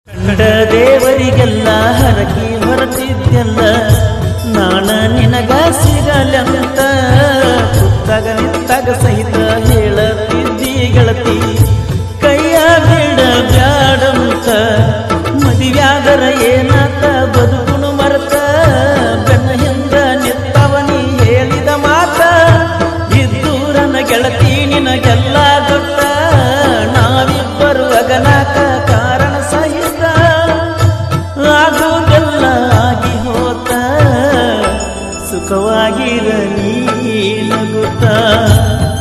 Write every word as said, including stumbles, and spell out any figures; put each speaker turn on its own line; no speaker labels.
ಕಂಡ ದೇವರಿಗೆಲ್ಲ ಹರಕಿ ಹೊರತಿದ್ದೆಲ್ಲ ನಾಣ ನಿನಗ ಸಿಗಲಂತ ಪುಸ್ತಕ ನಿಂತಾಗ ಸಹಿತ ಹೇಳತಿದ್ದಿ ಗೆಳತಿ ಕೈಯ ಬಿಡ ಬ್ಯಾಡಂತ ಮದುವ್ಯಾದರ ಏನಾತ ಬದುಕುನು ಮರತ ಬೆನ್ನ ಹಿಂದ ನಿತ್ತವನಿ ಹೇಳಿದ ಮಾತ ಇದ್ದೂರನ ಗೆಳತಿ ನಿನಗೆಲ್ಲ ಗೊತ್ತ ನಾವಿಬ್ಬರು ಅಗನಾಕ ಕಾರಣ ಸಹಿತ ಆಗುವುದೆಲ್ಲ ಆಗಿ ಹೋತ ಸುಖವಾಗಿರ ನೀ ನಗುತ್ತಾ